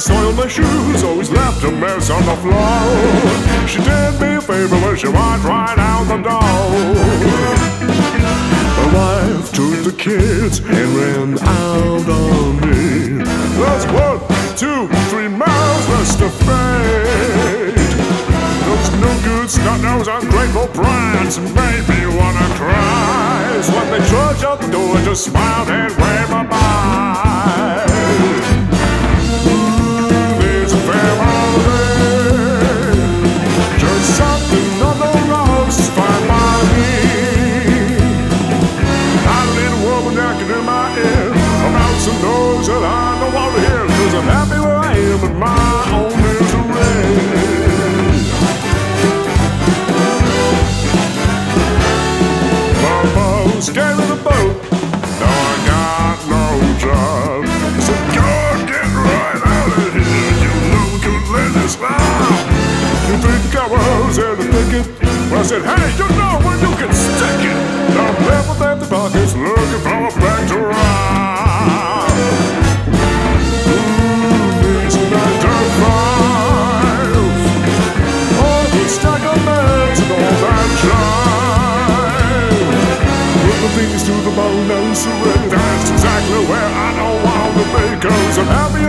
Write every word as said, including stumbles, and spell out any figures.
soiled my shoes, always left a mess on the floor. She did me a favor when she walked right out the door. My wife took the kids and ran out on me. That's one, two, three miles west of fate. Those no good, snot-nosed, ungrateful brats made me wanna cry. So when they trudged out the door, I just smiled and waved bye-bye. Ooh, it's a fair holiday. Just something on the rocks, fine by me. I need a woman that can do my ear about some noise that I don't want to hear. Cause I'm happy where I am in my own misery. Scared of the boat, now I got no job. So go get right out of here, you no-good ladies now. You think I was there to think it? Well, I said, hey, you know where you can stick it. Now I'm left with empty pockets, looking for a bank to rob. Ooh, it's nine to five. Oh, the stack of bags and all that jive. Things to the bone and surrender. That's exactly where I don't want to be. Cause I'm happy